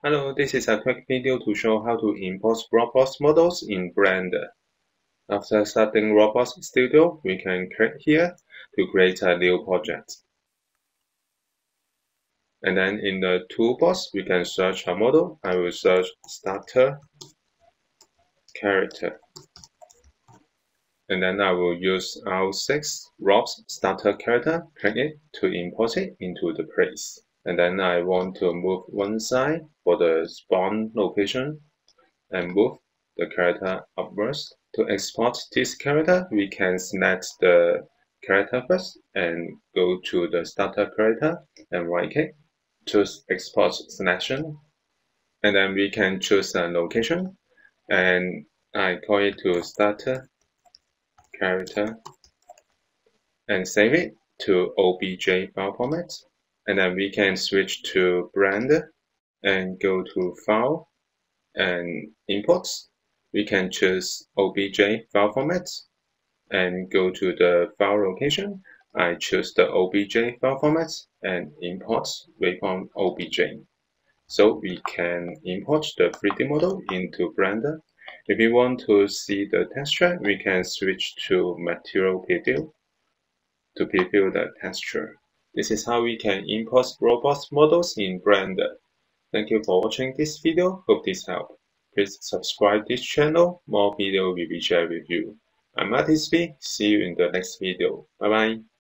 Hello, this is a quick video to show how to import Roblox models in Blender. After starting Roblox Studio, we can click here to create a new project. And then in the toolbox, we can search a model. I will search starter character. And then I will use R6 Roblox starter character, click it to import it into the place. And then I want to move one side for the spawn location and move the character upwards. To export this character, we can select the character first and go to the starter character and right click, choose export selection, and then we can choose a location and I call it to starter character and save it to OBJ file format. And then we can switch to Blender and go to File and Imports. We can choose OBJ file format and go to the file location. I choose the OBJ file format and import waveform OBJ. So we can import the 3D model into Blender. If we want to see the texture, we can switch to Material Preview to preview the texture. This is how we can import Roblox models in Blender. Thank you for watching this video. Hope this helped. Please subscribe this channel. More video will be shared with you. I'm Artist V. See you in the next video. Bye bye.